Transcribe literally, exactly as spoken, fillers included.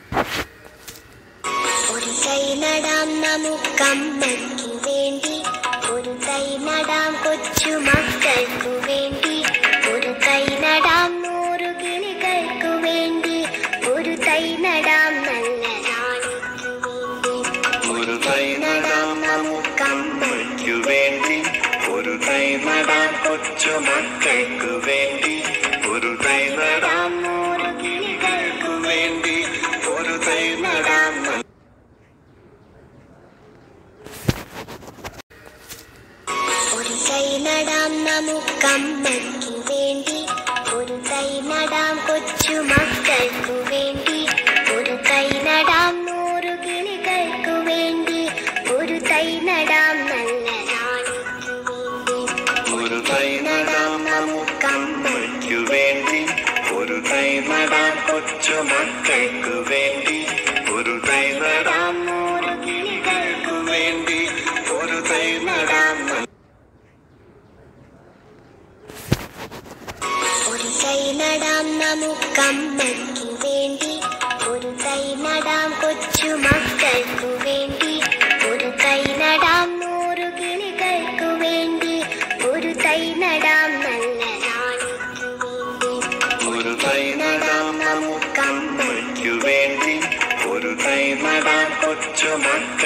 ഒരു തൈ നടാം നമുക്കമ്മയ്ക്കു വേണ്ടി, ഒരു തൈ നടാം കൊച്ചു മക്കൾക്കു വേണ്ടി, ഒരു തൈ നടാം നൂറു കിളികൾക്കു വേണ്ടി, ഒരു തൈ നടാം നല്ല നാടിനു വേണ്ടി. ഒരു തൈ നടാം നമുക്കമ്മയ്ക്കു വേണ്ടി, ഒരു തൈ നടാം കൊച്ചു മക്കൾക്കു വേണ്ടി, ഒരു തൈ നടാം നൂറു കിളികൾക്കു വേണ്ടി, ഒരു തൈ നടാം. ഒരു തൈ നടാം നമുക്കമ്മയ്ക്കു വേണ്ടി, ഒരു തൈ നടാം കൊച്ചു മക്കൾക്കു വേണ്ടി, ഒരു തൈ നടാം നൂറു കിളികൾക്കു വേണ്ടി, ഒരു തൈ നടാം നല്ല നാടിനു വേണ്ടി. ഒരു തൈ നടാം നമുക്കമ്മയ്ക്കു വേണ്ടി, ഒരു തൈ നടാം കൊച്ചു മക്കൾക്കു വേണ്ടി, ഒരു തൈ നടാം നൂറു കിളികൾക്കു വേണ്ടി, ഒരു തൈ നടാം. ഒരു തൈ നടാം നമുക്കമ്മയ്ക്കു വേണ്ടി, ഒരു തൈ നടാം കൊച്ചു മക്കൾക്കു വേണ്ടി, ഒരു തൈ നടാം നൂറു കിളികൾക്കു വേണ്ടി, ഒരു തൈ നടാം നല്ല നാടിനു വേണ്ടി. ഒരു തൈ നടാം നമുക്കമ്മയ്ക്കു വേണ്ടി, ഒരു തൈ നടാം കൊച്ചു മക്ക